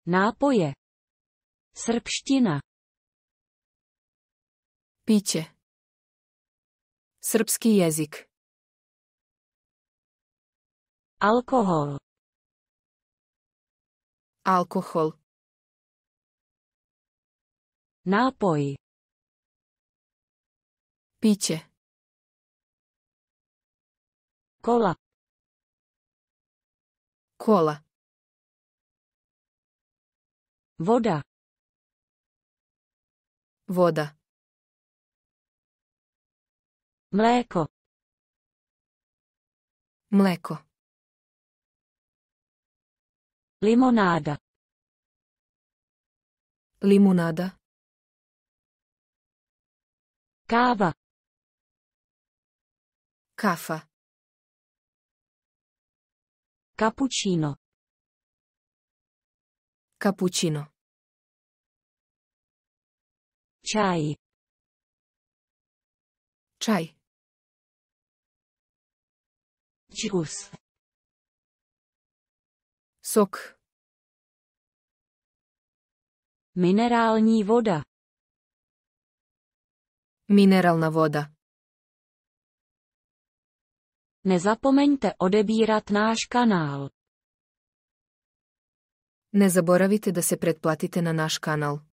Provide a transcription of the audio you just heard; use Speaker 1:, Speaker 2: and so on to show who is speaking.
Speaker 1: Nápoje. Srbština.
Speaker 2: Piće. Srpski jezik.
Speaker 1: Alkohol.
Speaker 2: Alkohol.
Speaker 1: Nápoj.
Speaker 2: Piće.
Speaker 1: Kola.
Speaker 2: Kola.
Speaker 1: Voda.
Speaker 2: Voda.
Speaker 1: Mléko.
Speaker 2: Mleko.
Speaker 1: Limonáda.
Speaker 2: Limunada.
Speaker 1: Káva.
Speaker 2: Kafa.
Speaker 1: Cappuccino.
Speaker 2: Cappuccino.
Speaker 1: Čaj.
Speaker 2: Čaj.
Speaker 1: Džus.
Speaker 2: Sok.
Speaker 1: Minerální voda.
Speaker 2: Mineralna voda.
Speaker 1: Nezapomeňte odebírat náš kanál.
Speaker 2: Ne zaboravite da se pretplatite na naš kanal.